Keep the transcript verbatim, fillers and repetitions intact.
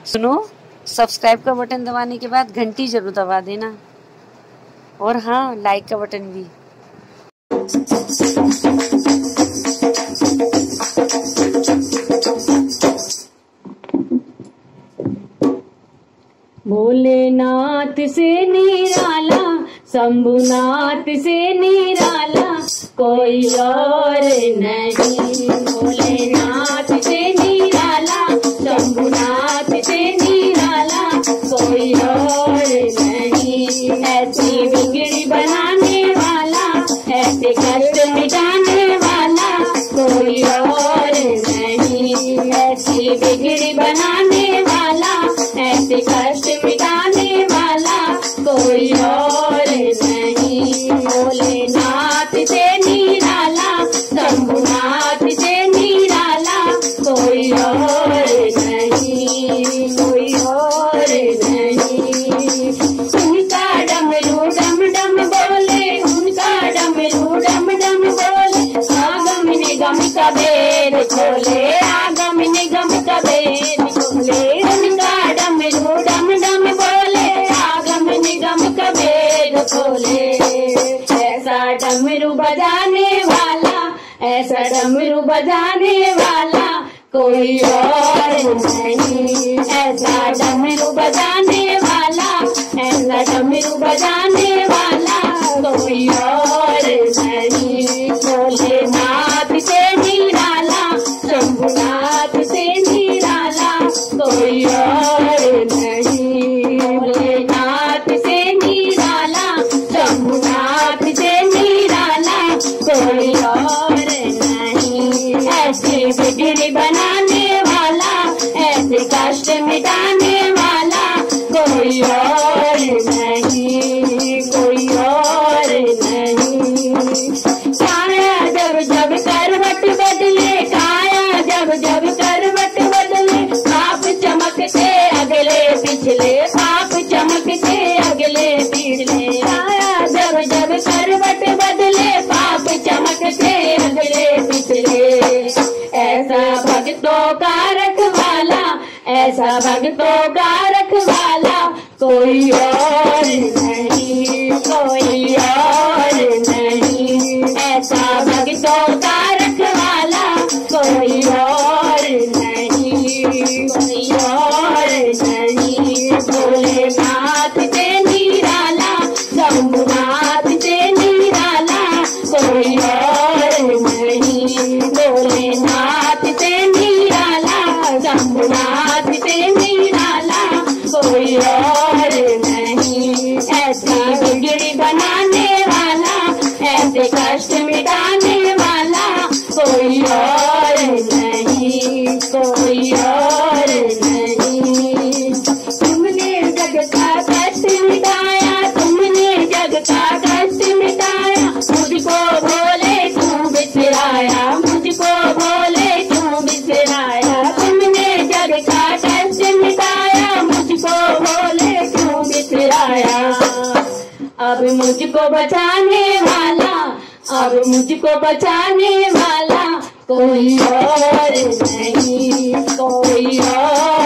सुनो, सब्सक्राइब का बटन दबाने के बाद घंटी जरूर दबा देना, और हाँ, लाइक का बटन भी। भोलेनाथ से निराला, शंभुनाथ से निराला, कोई और नहीं। भोलेनाथ से निराला, शंभुनाथ से निराला, कोई और नहीं। ऐसी बिगड़ी बनाने वाला, ऐसे कष्ट मिटाने वाला, कोई और नहीं। ऐसी बिगड़ी बनाने वाला, ऐसे कष्ट मिटाने वाला, कोई और नहीं। भोलेनाथ से निराला, शंभुनाथ से निराला, कोई और नहीं, कोई और नहीं। उनका डमरू डम डम बोले, उनका डमरू डम डम बोले, आगम निगम का भेद खोले, आगम निगम का भेद खोले। उनका डमरू डम डम बोले, आगम निगम का भेद खोले। ऐसा डमरू बजाने वाला, ऐसा डमरू बजाने वाला, कोई और नहीं। ऐसा डमरू बजाने वाला, ऐसा डमरू बजाने वाला, कोई और नहीं। भोलेनाथ से निराला, शंभुनाथ से निराला, कोई और नहीं। भोलेनाथ से निराला, शंभुनाथ से निराला, कोई और नहीं। ऐसी बिगड़ी बनाने वाला, ऐसे कष्ट मिटाने वाला, कोई और नहीं, कोई और नहीं। काया जब जब करवट बदले, काया जब जब करवट बदले, पाप चमकते अगले पिछले, पाप चमकते अगले पिछले। काया जब जब करवट बदले, पाप चमकते अगले पिछले। ऐसा भक्तों का रखवाला, ऐसा भक्तों का रखवाला, कोई और नहीं, कोई और नहीं। ऐसा भक्तों का रखवाला, कोई और नहीं, कोई और नहीं। भोलेनाथ से निराला, शंभुनाथ से निराला, कोई और नहीं। भोलेनाथ से निराला, शंभुनाथ से निराला, कोई और नहीं। ऐसी बिगड़ी बनाने वाला, ऐसे कष्ट मिटाने वाला, कोई और नहीं, कोई और नहीं। तुमने जग का कष्ट मिटाया, तुमने जग का कष्ट मिटाया, मुझको बोले क्यों बिसराया, मुझको बोले क्यों बिसराया। तुमने जग का कष्ट मिटाया, मुझको बोले क्यों बिसराया। अब मुझको बचाने वाला, अब मुझको बचाने वाला, कोई और नहीं, कोई और